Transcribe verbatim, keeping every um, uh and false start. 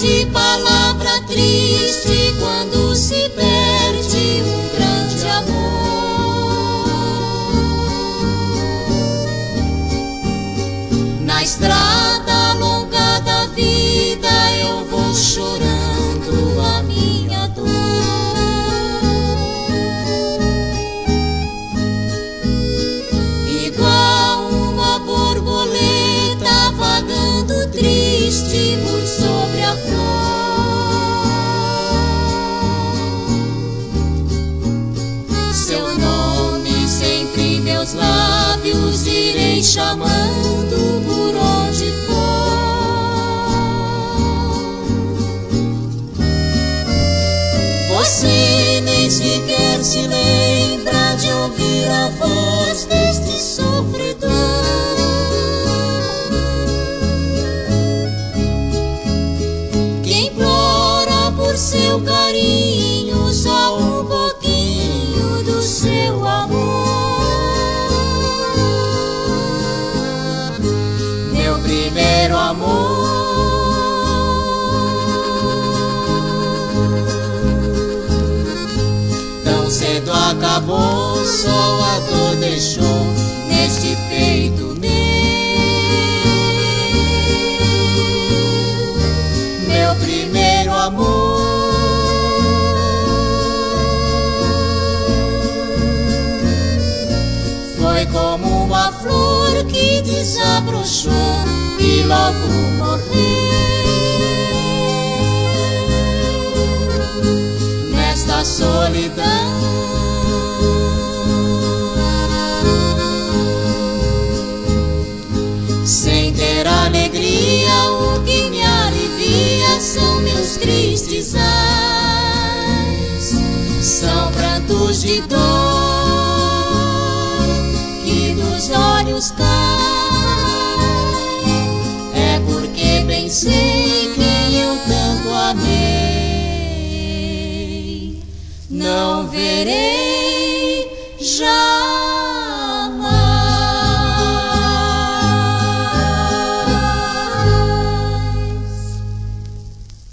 de palavra triste quando se perde um grande amor. Na estrada longa da vida eu vou chorando a minha dor. Igual uma borboleta vagando triste por sobre a flor. Seu nome sempre meus lábios irei chamando por onde for. Você nem sequer se lembra de ouvir a voz deste sofredor, que implora por seu carinho só um pouquinho do seu amor. Meu primeiro amor. Tão cedo acabou, só a dor deixou neste peito meu. Meu primeiro amor. Foi como uma flor que desabrochou e logo morreu. Nesta solidão, sem ter alegria, o que me alivia são meus tristes ais, são prantos de dor que dos olhos caem. É porque bem sei quem eu tanto amei, não verei já